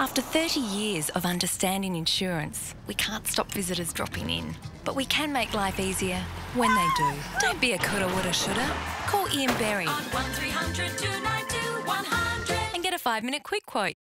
After 30 years of understanding insurance, we can't stop visitors dropping in. But we can make life easier when they do. Don't be a coulda, woulda, shoulda. Call Ian Berry On 1300 292 100 and get a 5-minute quick quote.